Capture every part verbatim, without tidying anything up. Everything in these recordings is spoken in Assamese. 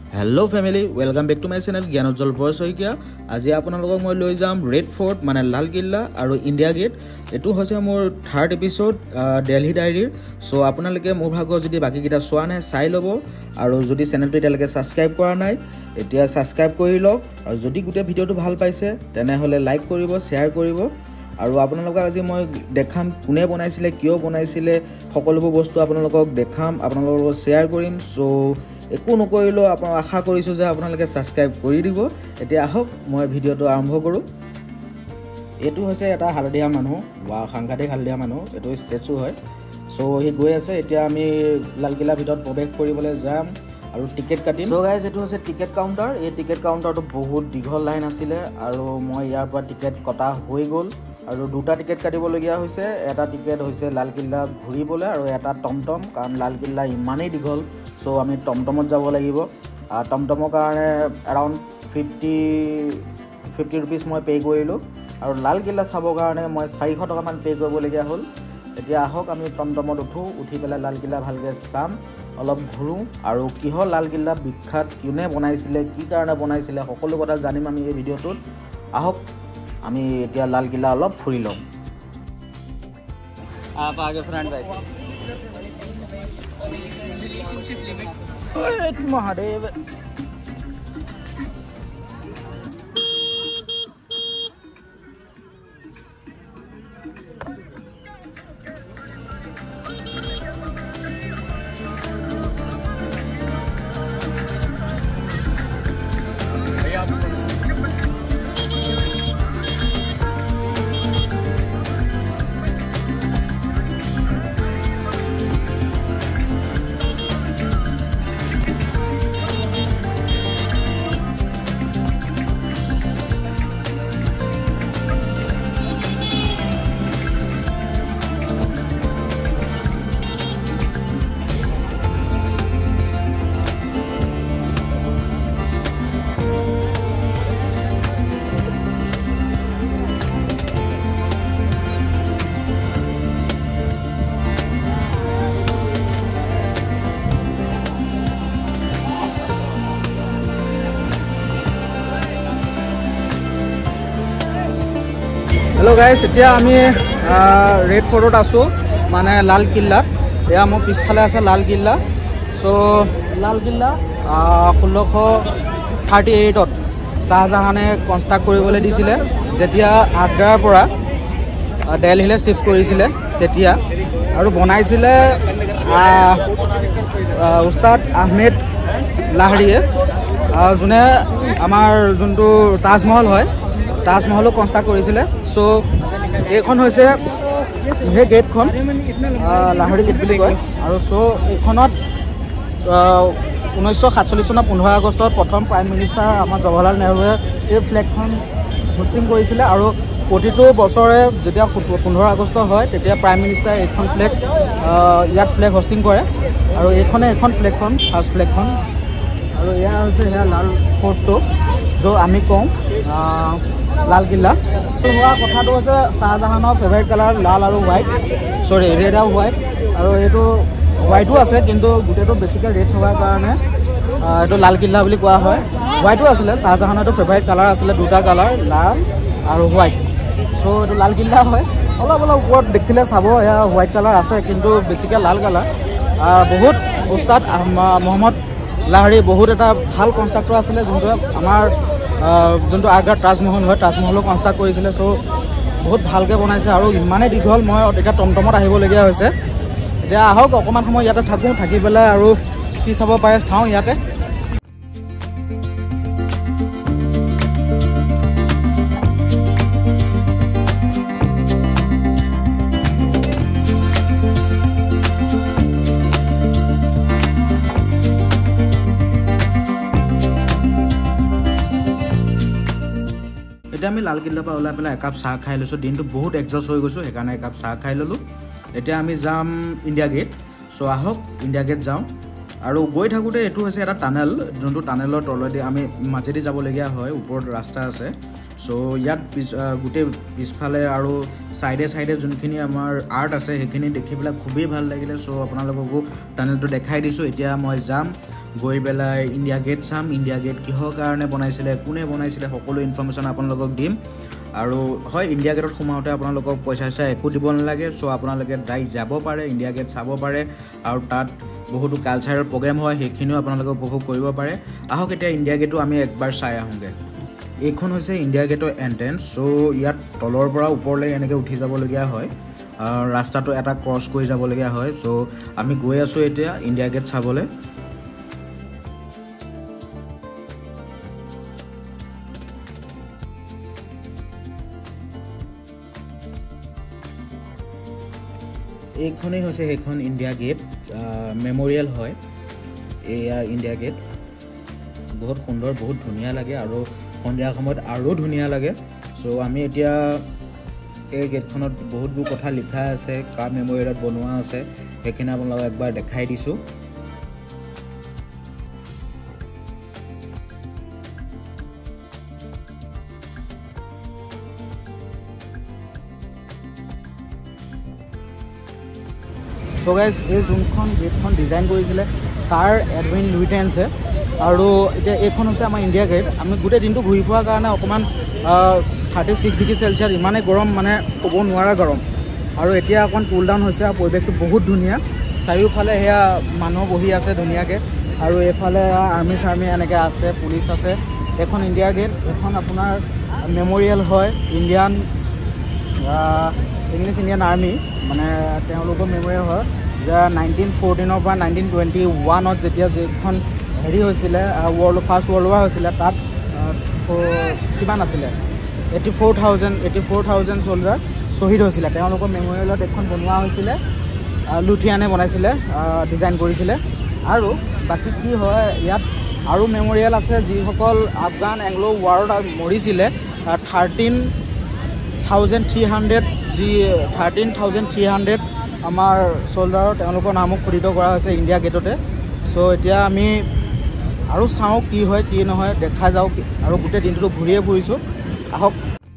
Hello family welcome back to my channel Gyanojjal Borsaikia. आज आपनालोকক मैं লৈ যাম रेड फोर्ट माने लाल किल्ला और इंडिया गेट। एटू हसे मोर थार्ड एपिसोड दिल्ली डायरीर। सो आपनालोके मोर भागो जदि बाकी किटा चोৱা নাই চাই লব और जदि चैनलটো এতিয়ালৈকে সাবস্ক্রাইব কৰা নাই এতিয়া সাবস্ক্রাইব কৰি লওক আৰু যদি গুটে ভিডিওটো ভাল পাইছে তেনে হলে লাইক কৰিব শেয়ার কৰিব আৰু আপোনালোকক আজি মই দেখাম কোনে বনাইছিলে কিয় বনাইছিলে সকলোবোৰ বস্তু আপোনালোকক দেখাম আপোনালোকক শেয়ার কৰিম। সো একো নকৰিলো আপোনাক আশা কৰিছো যে আপোনালোকে সাবস্ক্রাইব কৰি দিব। এতিয়া আহক মই ভিডিওটো আৰম্ভ কৰো। এটু হৈছে এটা হালদিয়া মানুহ বা সাংঘাতিক হালদিয়া মানুহ, এটু স্ট্যাচু হয়। সো হি গৈ আছে, এতিয়া আমি লালকিল্লাৰ ভিতৰত প্ৰৱেশ কৰিবলৈ যাম আৰু টিকেট কাটিম। সো গাইজ এটু হৈছে টিকেট কাউণ্টাৰ। এই টিকেট কাউণ্টাৰটো বহুত দীঘল লাইন আছিলে আৰু মই ইয়াৰ পৰা টিকেট কটা হৈ গ'ল আৰু দুটা টিকেট কাটিবলগীয়া হৈছে। এটা টিকেট হৈছে লালকিল্লা ঘূৰিবলৈ আৰু এটা টমটম, কাৰণ লালকিল্লা ইমানেই দীঘল। সো আমি টমটমত যাব লাগিব। টমটমৰ কাৰণে এৰাউণ্ড ফিফটি ফিফটি ৰুপিজ মই পে' কৰিলোঁ আৰু লালকিল্লা চাবৰ কাৰণে মই চাৰিশ টকামান পে' কৰিবলগীয়া হ'ল। এতিয়া আহক আমি টমটমত উঠোঁ, উঠি পেলাই লালকিল্লা ভালকৈ চাম, অলপ ঘূৰোঁ আৰু কিহৰ লালকিল্লা বিখ্যাত, কোনে বনাইছিলে, কি কাৰণে বনাইছিলে, সকলো কথা জানিম আমি এই ভিডিঅ'টোত। আহক আমি এতিয়া লালকিল্লা অলপ ফুৰি লওঁ। आप आगे front back Mahadev hello guys, এতিয়া আমি रेड फोर्टत आसो माने लाल किल्लात। या मोर पिछफाले আছে लाल किल्ला। सो लाल किल्ला ষোল্লশ থাৰ্টি এইটত শাহজাহানে কনষ্ট্ৰাক্ট কৰিবলৈ দিছিলে, যেতিয়া আগ্ৰাৰ পৰা দিল্লীলৈ শিফ্ট কৰিছিলে তেতিয়া, আৰু বনাইছিলে উস্তাদ আহমেদ লাহৰীয়ে, যোনে আমাৰ যোনটো তাজমহল হয় তাজমহলো কনষ্ট্ৰাক্ট কৰিছিলে। সো এইখন হৈছে সেই গেটখন, লাহৰী গেট বুলি কয়। আৰু চ' এইখনত ঊনৈছশ সাতচল্লিছ চনৰ পোন্ধৰ আগষ্টত প্ৰথম প্ৰাইম মিনিষ্টাৰ আমাৰ জৱাহৰলাল নেহৰুৱে এই ফ্লেগখন হোষ্টিং কৰিছিলে আৰু প্ৰতিটো বছৰে যেতিয়া পোন্ধৰ আগষ্ট হয় তেতিয়া প্ৰাইম মিনিষ্টাৰে এইখন ফ্লেগ ইয়াত ফ্লেগ হোষ্টিং কৰে আৰু এইখনে এইখন ফ্লেগখন ফাৰ্ষ্ট ফ্লেগখন। আৰু এয়া হৈছে সেয়া লাল ফৰ্টটো, য'ত আমি কওঁ লাল কিল্লা। হোৱা কথাটো হৈছে শাহজাহানৰ ফেভাৰিট কালাৰ লাল আৰু হোৱাইট, চৰি ৰেড আৰু হোৱাইট, আৰু এইটো হোৱাইটো আছে কিন্তু গোটেইটো বেছিকৈ ৰেড থকাৰ কাৰণে এইটো লাল কিল্লা বুলি কোৱা হয়। হোৱাইটো আছিলে শাহজাহানৰ এইটো ফেভাৰিট কালাৰ আছিলে, দুটা কালাৰ লাল আৰু হোৱাইট। চ' এইটো লাল কিল্লা হয়। অলপ অলপ ওপৰত দেখিলে চাব এয়া হোৱাইট কালাৰ আছে কিন্তু বেছিকৈ লাল কালাৰ। বহুত উস্তাদ মহম্মদ লাহৰী বহুত এটা ভাল কনষ্ট্ৰাক্টৰ আছিলে, যোনটোৱে আমাৰ যোনটো আগ্ৰাৰ তাজমহল হয় তাজমহলো কনষ্ট্ৰাক্ট কৰিছিলে। চ' বহুত ভালকৈ বনাইছে আৰু ইমানেই দীঘল মই এতিয়া টমটমত আহিবলগীয়া হৈছে। এতিয়া আহক অকণমান সময় ইয়াতে থাকোঁ, থাকি পেলাই আৰু কি চাব পাৰে চাওঁ ইয়াতে। এতিয়া আমি লালকিল্লাৰ পৰা ওলাই পেলাই একাপ চাহ খাই লৈছোঁ। দিনটো বহুত এক্সজষ্ট হৈ গৈছোঁ, সেইকাৰণে একাপ চাহ খাই ল'লোঁ। এতিয়া আমি যাম ইণ্ডিয়া গেট। চ' আহক ইণ্ডিয়া গেট যাওঁ। আৰু গৈ থাকোঁতে এইটো হৈছে এটা টানেল, যোনটো টানেলৰ তলেদি আমি মাজেদি যাবলগীয়া হয়, ওপৰত ৰাস্তা আছে। সো ইয়াত পিছ গোটেই পিছফালে আৰু সাইডে সাইডে যোনখিনি আমাৰ আৰ্ট আছে সেইখিনি দেখিবলৈ খুবেই ভাল লাগিলে সো আপোনালোককো টানেলটো দেখাই দিছো এতিয়া মই যাম গৈ বেলাই ইণ্ডিয়া গেট চাম ইণ্ডিয়া গেট কিহৰ কাৰণে বনাইছিলে কোনে বনাইছিলে সকলো ইনফৰমেশ্যন আপোনালোকক দিম আৰু হয় ইণ্ডিয়া গেটত সোমাওঁতে আপোনালোকক পইচা চা একো দিব নালাগে সো আপোনালোকে ডাই যাব পাৰে ইণ্ডিয়া গেট চাব পাৰে আৰু তাত বহুতো কালচাৰেল প্ৰগ্ৰাম হয় সেইখিনিও আপোনালোকে উপভোগ কৰিব পাৰে আহক এতিয়া ইণ্ডিয়া গেটটো আমি একবাৰ চাই আহোঁগে এইখন হৈছে ইণ্ডিয়া গেটৰ এন্ট্ৰেন্স সো ইয়াত তলৰ পৰা ওপৰলৈ এনেকৈ উঠি যাবলগীয়া হয় ৰাস্তাটো এটা ক্ৰছ কৰি যাবলগীয়া হয় সো আমি গৈ আছো এতিয়া ইণ্ডিয়া গেট চাবলৈ এইখনেই হৈছে সেইখন ইণ্ডিয়া গেট মেমৰিয়েল হয় এয়া ইণ্ডিয়া গেট বহুত সুন্দৰ বহুত ধুনীয়া লাগে আৰু সন্ধিয়া সময়ত আৰু ধুনীয়া লাগে সো আমি এতিয়া এই গেটখনত বহুতবোৰ কথা লিখা আছে কাৰ মেমৰিয়েলত বনোৱা আছে সেইখিনি আপোনালোকক একবাৰ দেখাই দিছোঁ সো গাইজ এই যোনখন গেটখন ডিজাইন কৰিছিলে ছাৰ এডউইন লুইটেন্সে আৰু এতিয়া এইখন হৈছে আমাৰ ইণ্ডিয়া গেট আমি গোটেই দিনটো ঘূৰি ফুৰাৰ কাৰণে অকণমান থাৰ্টি ছিক্স ডিগ্ৰী চেলচিয়াছ ইমানেই গৰম মানে ক'ব নোৱাৰা গৰম আৰু এতিয়া অকণ কুল ডাউন হৈছে আৰু পৰিৱেশটো বহুত ধুনীয়া চাৰিওফালে সেয়া মানুহ বহি আছে ধুনীয়াকৈ আৰু এইফালে আৰ্মি চাৰ্মি এনেকৈ আছে পুলিচ আছে এখন ইণ্ডিয়া গেট এখন আপোনাৰ মেমৰিয়েল হয় ইণ্ডিয়ান ইংলিছ ইণ্ডিয়ান আৰ্মি মানে তেওঁলোকৰ মেমৰিয়েল হয় যে নাইনটিন ফৰ্টিনৰ পৰা নাইনটিন টুৱেণ্টি ওৱানত যেতিয়া যিখন হেৰি হৈছিলে ৱৰ্ল্ড ফাৰ্ষ্ট ৱৰ্ল্ড ৱাৰ হৈছিলে তাত কিমান আছিলে eighty four thousand eighty four thousand soldier শ্বহীদ হৈছিলে তেওঁলোকৰ মেমৰিয়েলত এখন বনোৱা হৈছিলে লুথিয়ানে বনাইছিলে ডিজাইন কৰিছিলে আৰু বাকী কি হয় ইয়াত আৰু মেমৰিয়েল আছে যিসকল আফগান এংলো ৱাৰত মৰিছিলে থাৰ্টিন থাউজেণ্ড থ্ৰী হাণ্ড্ৰেড যি থাৰ্টিন থাউজেণ্ড থ্ৰী হাণ্ড্ৰেড আমাৰ চ'লজাৰৰ তেওঁলোকৰ নামো খোদিত কৰা হৈছে ইণ্ডিয়া গেটতে চ' এতিয়া আমি আৰু চাওঁ কি হয় কি নহয় দেখা যাওক আৰু গোটেই দিনটো ঘূৰিয়ে ফুৰিছোঁ আহক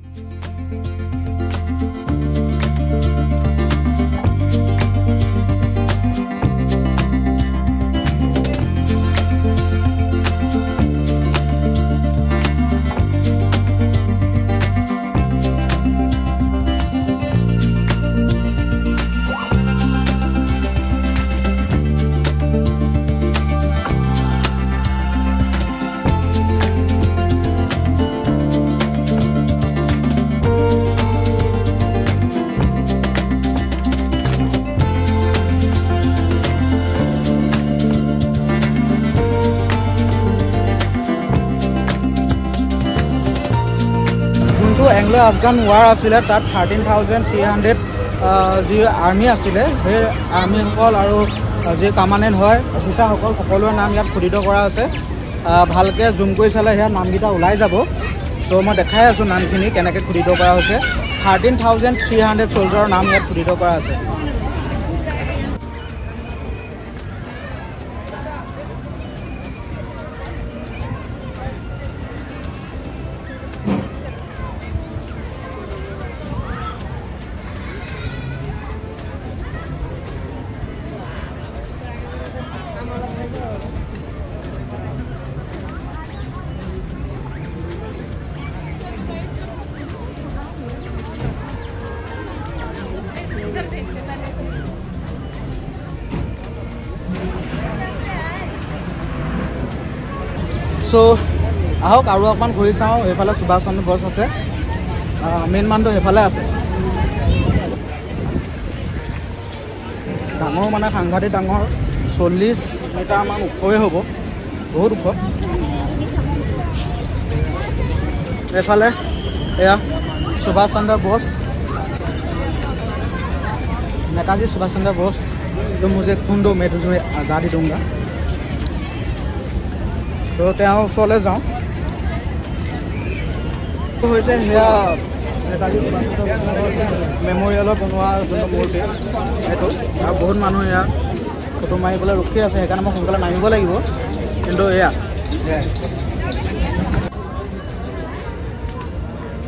এংলো আফগান ৱাৰ আছিলে তাত থাৰ্টিন থাউজেণ্ড থ্ৰী হাণ্ড্ৰেড যি আৰ্মি আছিলে সেই আৰ্মিসকল আৰু যি কামাণ্ডেণ্ট হয় অফিচাৰসকল সকলোৰে নাম ইয়াত খোদিত কৰা আছে ভালকৈ জুম কৰি চালে সেয়া নামকেইটা ওলাই যাব চ' মই দেখাই আছোঁ নামখিনি কেনেকৈ খোদিত কৰা হৈছে থাৰ্টিন থাউজেণ্ড থ্ৰী হাণ্ড্ৰেড চ'লজাৰৰ নাম ইয়াত খোদিত কৰা আছে চ' আহক আৰু অকণমান ঘূৰি চাওঁ এইফালে সুভাষ চন্দ্ৰ বস আছে মেইন মানুহটো সেইফালে আছে ডাঙৰ মানে সাংঘাতিক ডাঙৰ চল্লিছ মিটাৰমান ওখই হ'ব বহুত ওখ এইফালে এয়া সুভাষ চন্দ্ৰ বস নেতাজী সুভাষ চন্দ্ৰ বস তো মুझे खून दो मैं तुझे आज़ादी दूंगा তো তেওঁ ওচৰলৈ যাওঁ হৈছে সেয়া নেতাজী মেমৰিয়েলত বনোৱা যোনটো মূৰ্তি সেইটো আৰু বহুত মানুহ এয়া ফটো মাৰিবলৈ ৰখি আছে সেইকাৰণে মই সোনকালে নামিব লাগিব কিন্তু এয়া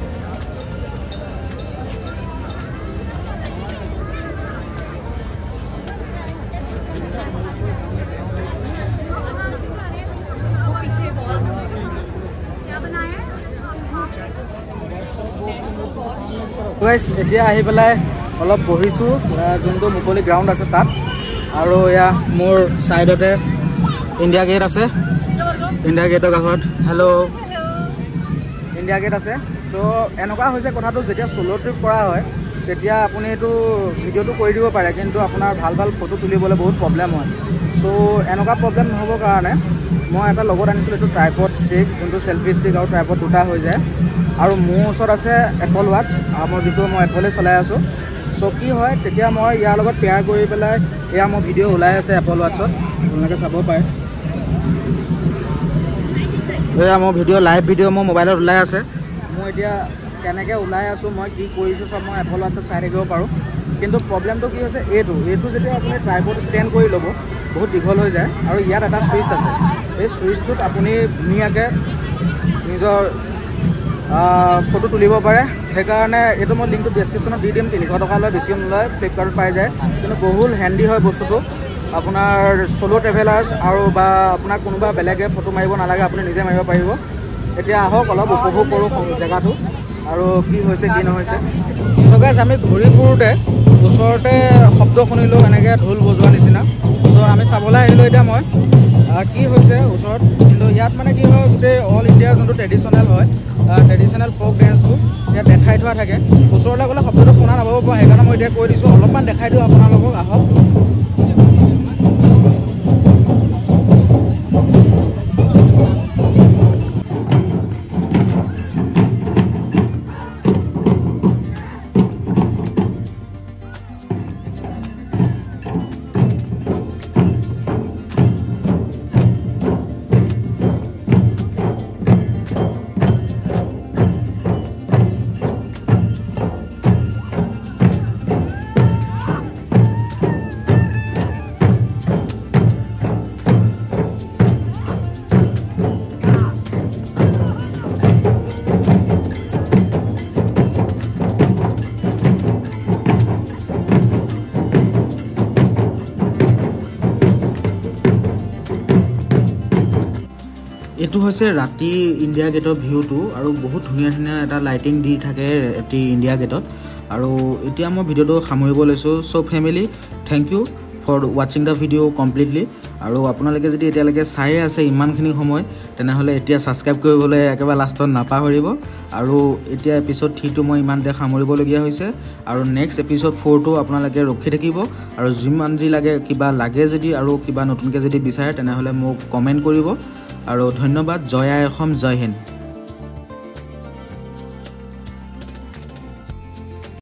গাইছ এতিয়া আহি পেলাই অলপ বহিছোঁ যোনটো মুকলি গ্ৰাউণ্ড আছে তাত আৰু এয়া মোৰ ছাইডতে ইণ্ডিয়া গেট আছে ইণ্ডিয়া গেটৰ কাষত হেল্ল' ইণ্ডিয়া গেট আছে তো এনেকুৱা হৈছে কথাটো যেতিয়া চ'ল' ট্ৰিপ কৰা হয় তেতিয়া আপুনি এইটো ভিডিঅ'টো কৰি দিব পাৰে কিন্তু আপোনাৰ ভাল ভাল ফটো তুলিবলৈ বহুত প্ৰব্লেম হয় চ' এনেকুৱা প্ৰব্লেম নহ'বৰ কাৰণে মই এটা লগত আনিছিলোঁ এইটো ট্ৰাইপড ষ্টিক যোনটো চেল্ফি ষ্টিক আৰু ট্ৰাইপড দুটা হৈ যায় আৰু মোৰ ওচৰত আছে এপল ৱাটচ মই যিটো মই এপলে চলাই আছোঁ চ' কি হয় তেতিয়া মই ইয়াৰ লগত পেয়াৰ কৰি পেলাই এয়া মোৰ ভিডিঅ' ওলাই আছে এপল ৱাটচত আপোনালোকে চাব পাৰে এয়া মোৰ ভিডিঅ' লাইভ ভিডিঅ' মোৰ মোবাইলত ওলাই আছে মই এতিয়া কেনেকৈ ওলাই আছোঁ মই কি কৰিছোঁ চব মই এপল ৱাটচত চাই থাকিব পাৰোঁ কিন্তু প্ৰব্লেমটো কি হৈছে এইটো এইটো যেতিয়া আপুনি ট্ৰাইপড ষ্টেণ্ড কৰি ল'ব বহুত দীঘল হৈ যায় আৰু ইয়াত এটা ছুইচ আছে এই ছুইচটোত আপুনি ধুনীয়াকৈ নিজৰ ফটো তুলিব পাৰে সেইকাৰণে এইটো মই লিংকটো ডেছক্ৰিপশ্যনত দি দিম তিনিশ টকা লয় বেছিও নলয় ফ্লিপকাৰ্টত পাই যায় কিন্তু বহুত হেণ্ডি হয় বস্তুটো আপোনাৰ চ'ল' ট্ৰেভেলাৰ্ছ আৰু বা আপোনাক কোনোবা বেলেগে ফটো মাৰিব নালাগে আপুনি নিজে মাৰিব পাৰিব এতিয়া আহক অলপ উপভোগ কৰোঁ জেগাটো আৰু কি হৈছে কি নহৈছে চ' গাইছ আমি ঘূৰি ফুৰোঁতে ওচৰতে শব্দ শুনিলোঁ এনেকৈ ঢোল বজোৱা নিচিনা চ' আমি চাবলৈ আহিলোঁ এতিয়া মই কি হৈছে ওচৰত কিন্তু ইয়াত মানে কি হয় গোটেই অল ইণ্ডিয়াৰ যোনটো ট্ৰেডিশ্যনেল হয় ট্ৰেডিশ্যনেল ফ'ক ডেন্সবোৰ ইয়াত দেখাই থোৱা থাকে ওচৰলৈ গ'লে শব্দটো শুনা নাপাব পৰা সেইকাৰণে মই এতিয়া কৈ দিছোঁ অলপমান দেখাই দিওঁ আপোনালোকক আহক এইটো হৈছে ৰাতি ইণ্ডিয়া গেটৰ ভিউটো আৰু বহুত ধুনীয়া ধুনীয়া এটা লাইটিং দি থাকে ৰাতি ইণ্ডিয়া গেটত আৰু এতিয়া মই ভিডিঅ'টো সামৰিব লৈছোঁ so' family thank you for ৱাচিং দ্য ভিডিঅ' কমপ্লিটলি আৰু আপোনালোকে যদি এতিয়ালৈকে চাই আছে ইমানখিনি সময় তেনেহ'লে এতিয়া ছাবস্ক্ৰাইব কৰিবলৈ একেবাৰে লাষ্টত নাপাহৰিব আৰু এতিয়া এপিছ'ড থ্ৰীটো মই ইমানতে সামৰিবলগীয়া হৈছে আৰু নেক্সট এপিছ'ড ফ'ৰটো আপোনালোকে ৰখি থাকিব আৰু যিমান যি লাগে কিবা লাগে যদি আৰু কিবা নতুনকৈ যদি বিচাৰে তেনেহ'লে মোক কমেণ্ট কৰিব আৰু ধন্যবাদ জয় আই অসম জয় হিন্দ।